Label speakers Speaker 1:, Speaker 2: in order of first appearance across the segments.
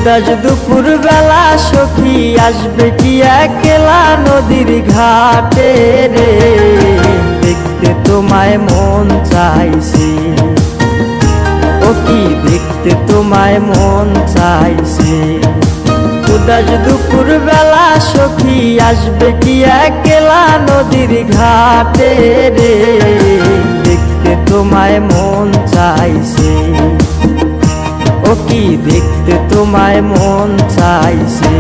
Speaker 1: উদাস দুপুর বেলা সখী আসবে কি একলা নদীর ঘাটে রে, দেখতে তোমায় মন চাইছে। ও কি দেখতে তোমায় মন চাইছে। উদাস দুপুর বেলা সখী আসবে কি একলা নদীর ঘাটে রে, দেখতে তোমায় মন চাইছে। ও কি দেখতে তোমায় মন চাইছে।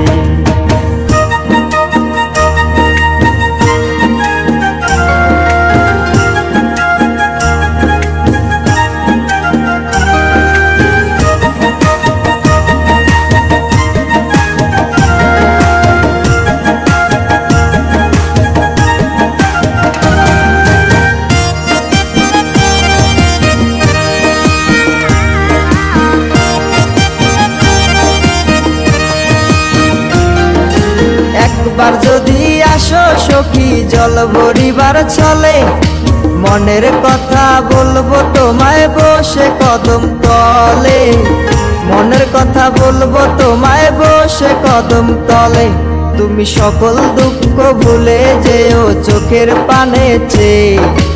Speaker 1: একবার যদি আসো সখী জল ভরিবার চলে, মনের কথা বলবো তোমায় বসে কদম তলে। মনের কথা বলবো তোমায় বসে কদম তলে। তুমি সকল দুঃখ ভুলে যেও চোখের পানে চেয়ে।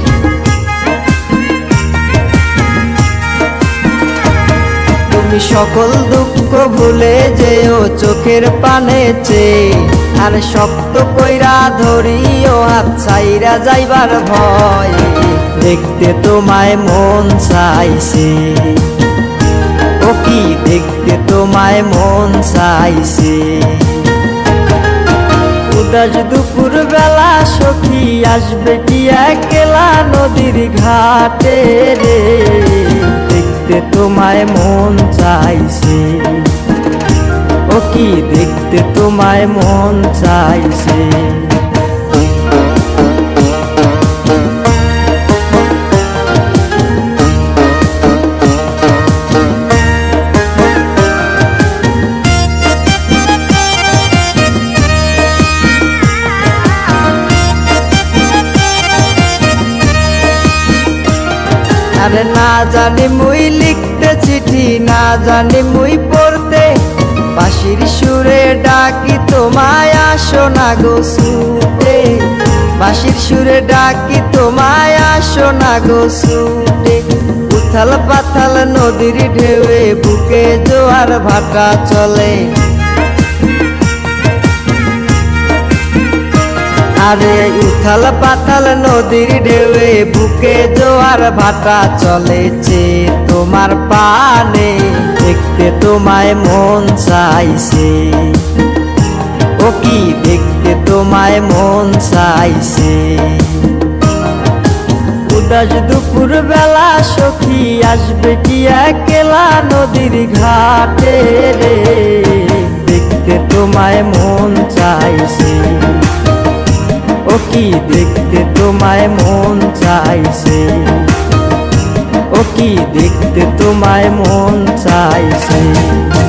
Speaker 1: তুমি সকল দুঃখ ভুলে যেও চোখের পানে চেয়ে। আর শক্ত কইরা ধরিও হাত ছাইরা যাইবার ভয়, দেখতে তোমায় মন চাইছে। ও কি দেখতে তোমায় মন চাইছে। উদাস দুপুর বেলা সখী আসবে কি একলা নদীর ঘাটে রে, দেখতে তোমায় মন চাইছে। ও কি দেখতে তোমায় মন চাইছে। আরে না জানি মুই লিখতে চিঠি, না জানি মুই পড়তে, বাঁশির সুরে ডাকি তোমায় আসো না গো ছুটে। বাঁশির সুরে ডাকি তোমায় আসো না গো ছুটে। উথাল পাথাল নদীর ঢেউয়ে বুকে জোয়ার ভাটা চলে। আরে উথাল পাথাল নদীর ঢেউয়ে বুকে জোয়ার ভাটা চলেছে তোমার পানে, দেখতে তোমায় মন চাইছে। ও কি দেখতে তোমায় মন চাইছে। উদাস দুপুর বেলা সখী আসবে কি একলা নদীর ঘাটে রে, দেখতে তোমায় মন চাইছে। ও কি দেখতে তোমায় মন চাইছে। ও কি দেখতে তোমায় মন চাইছে।